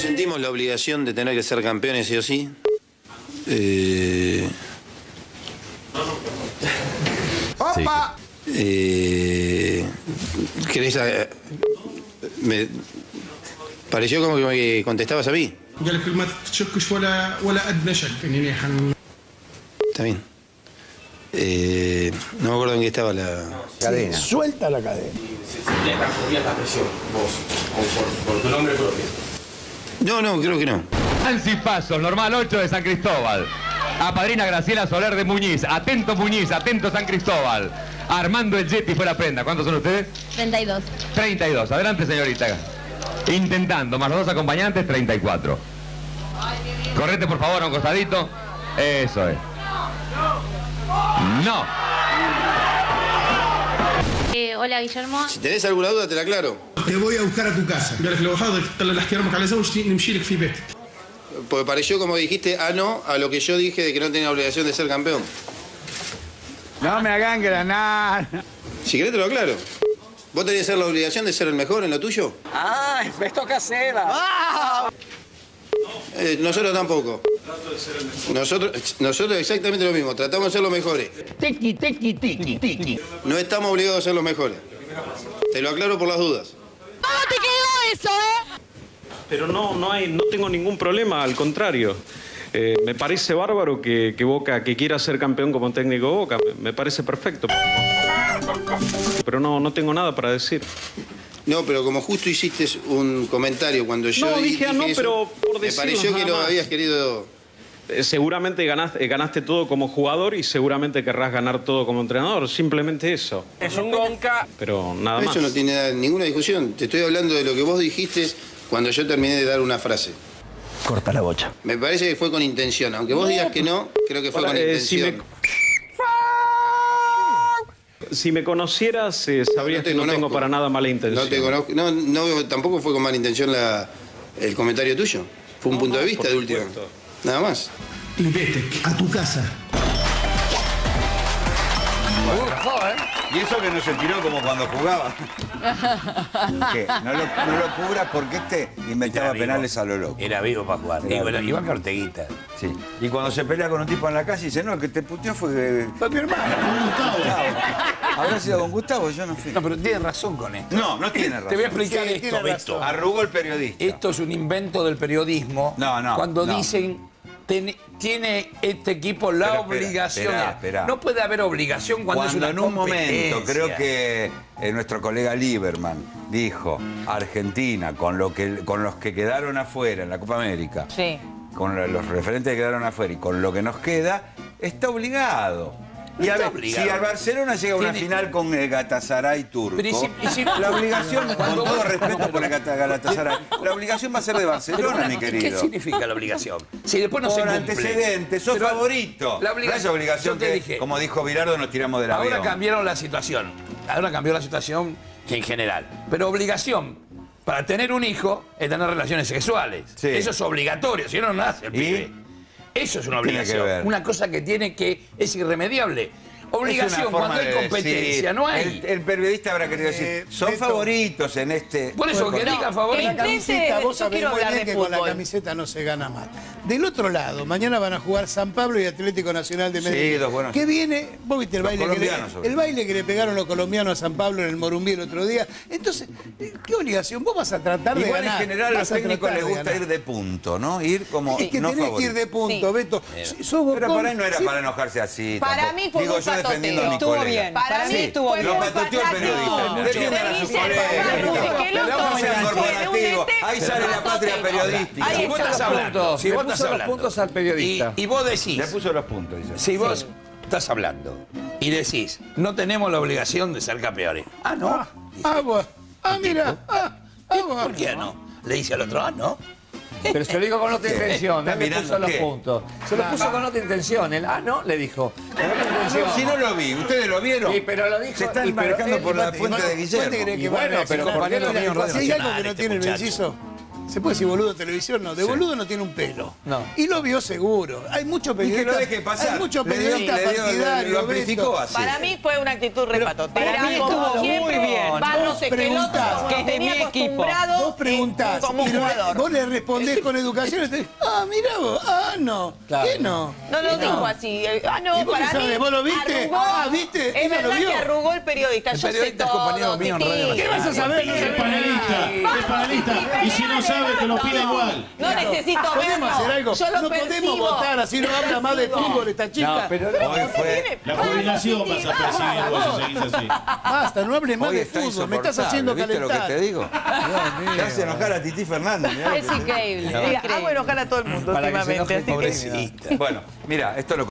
sentimos la obligación de tener que ser campeones sí o sí. ¡Opa! ¿Querés me pareció como que me contestabas a mí. Está bien. No me acuerdo en qué estaba la cadena. Sí, suelta la cadena. ¿Te transferías la presión vos? ¿Por tu nombre propio? No, creo que no. Nancy Pasos, normal 8 de San Cristóbal. Apadrina Graciela Soler de Muñiz. Atento Muñiz, atento San Cristóbal. Armando el Yeti fuera prenda. ¿Cuántos son ustedes? 32. 32. Adelante, señorita. Intentando, más los dos acompañantes, 34. Correte, por favor, a un costadito. Eso es. No. Hola, Guillermo. Si tenés alguna duda, te la aclaro. Te voy a buscar a tu casa. Porque pareció como dijiste no a lo que yo dije de que no tenía obligación de ser campeón. No me hagan granar. Si querés te lo aclaro. ¿Vos tenías la obligación de ser el mejor en lo tuyo? ¡Ah! ¡Esto casera! ¡Ah! Nosotros tampoco. Nosotros exactamente lo mismo. Tratamos de ser los mejores. Tiki, tiki, tiki, tiki. No estamos obligados a ser los mejores. Te lo aclaro por las dudas. ¿Cómo te quedó eso, Pero no tengo ningún problema, al contrario. Me parece bárbaro que Boca, que quiera ser campeón como técnico de Boca. Me parece perfecto. Pero no tengo nada para decir. No, pero como justo hiciste un comentario cuando yo dije no, eso, pero por me pareció que lo habías querido... Seguramente ganaste todo como jugador y seguramente querrás ganar todo como entrenador. Simplemente eso. Es un gonca. Pero nada más. Eso no tiene ninguna discusión. Te estoy hablando de lo que vos dijiste cuando yo terminé de dar una frase. Corta la bocha. Me parece que fue con intención. Aunque vos digas que no, creo que fue con intención. Si me conocieras, sabrías que no tengo para nada mala intención. No te conozco. No, tampoco fue con mala intención el comentario tuyo. Fue un punto de vista de última. Nada más. Y vete a tu casa. Y eso que no se tiró como cuando jugaba. ¿Qué? No lo cubras porque inventaba penales a lo loco. Era vivo para jugar. Igual que Orteguita. Sí. Y cuando se pelea con un tipo en la calle dice, no, el que te puteó fue mi hermano. Gustavo. Habrá sido con Gustavo, yo no fui. No, pero tienes razón con esto. No tiene razón. Te voy a explicar esto, Beto. Arrugó el periodista. Esto es un invento del periodismo. Cuando dicen... Tiene este equipo la obligación. Espera. No puede haber obligación cuando es una en un competencia. momento, creo que nuestro colega Lieberman dijo, Argentina, con los que quedaron afuera en la Copa América, Sí. con los referentes que quedaron afuera y con lo que nos queda, está obligado. Y a ver, si al Barcelona llega a una final con el Galatasaray turco, la obligación, con todo respeto por el Galatasaray, la obligación va a ser de Barcelona, mi querido. ¿Qué significa la obligación? Si después no se cumple. Antecedentes, sos favorito. La obligación, no es obligación que, dije, como dijo Bilardo, nos tiramos del avión. Ahora cambiaron la situación. Ahora cambió la situación que en general. Pero obligación para tener un hijo es tener relaciones sexuales. Sí. Eso es obligatorio, si no nace el pibe. Eso es una obligación. Una cosa que es irremediable. Obligación cuando hay competencia, no hay. El periodista habrá querido decir, son favoritos en este... Por eso que digan favoritos. La camiseta, vos sabés muy bien que con la camiseta no se gana más. Del otro lado, mañana van a jugar San Pablo y Atlético Nacional de Medellín. Sí, dos buenos. ¿Qué viene? Vos viste el baile que le pegaron los colombianos a San Pablo en el Morumbí el otro día. Entonces, ¿qué obligación? Vos vas a tratar de ganar. Igual en general a los técnicos les gusta ir de punto, ¿no? Ir como es que no tenés que ir de punto, Beto. Pero para él no era para enojarse así. Para mí fue muy defendiendo a mi estuvo colega. bien. Para mí estuvo bien. Lo patoteó el periodista. Defiendan a sus colegas. Ahí sale la patria periodística. Si vos estás hablando. Si vos estás hablando. Puntos al periodista. Y vos decís. Le puso los puntos, dice. Si vos estás hablando y decís, no tenemos la obligación de ser campeones. No. Mira. ¿Por qué no? Le dice al otro, no. Pero se lo dijo con otra intención, él le puso los puntos. Se lo puso con otra intención, el no le dijo. Si no lo vi, ¿ustedes lo vieron? Sí, pero lo dijo. Se están marcando por la fuente de Guillermo. Bueno, pero compañero mío en Radio ¿Hay algo que no tiene el Benciso? ¿Se puede decir boludo en televisión? No, de boludo no tiene un pelo. No. Y lo vio seguro. Hay muchos periodistas. Y que lo deje pasar. Hay muchos periodistas partidarios. Lo amplificó así. Para mí fue una actitud repatotera. Para mí estuvo muy bien. Barros Esqueloto, que tenía acostumbrado Vos preguntás, como jugador. vos le respondés con educación y te dices, mirá vos, no, Claro. ¿qué no? No lo dijo así. No, ¿Y vos qué para mí. sabés? ¿Vos lo viste? Arrugó. ¿viste? Es Ella lo verdad vio. que arrugó el periodista. El Yo periodista sé es compañero todo, mío en Titi. Radio ¿Qué vas a saber? No Es sabés panelista, es panelista. Y si no sabe, que lo pida igual. No necesito ¿Podemos verlo. hacer algo? Yo lo no percibo. podemos votar, así no habla más de fútbol esta chica. No, pero Hoy fue... La jubilación vas a percibir vos si seguís así. Basta, no hables más Hoy de está fútbol, me estás insoportable, haciendo ¿viste lo que calentar. te digo? Te hace enojar a Titi Fernández. mirá lo Es que te digo. increíble. Hago enojar a todo el mundo Para que se últimamente. enoje Así que pobrecita. Bueno, mira, esto lo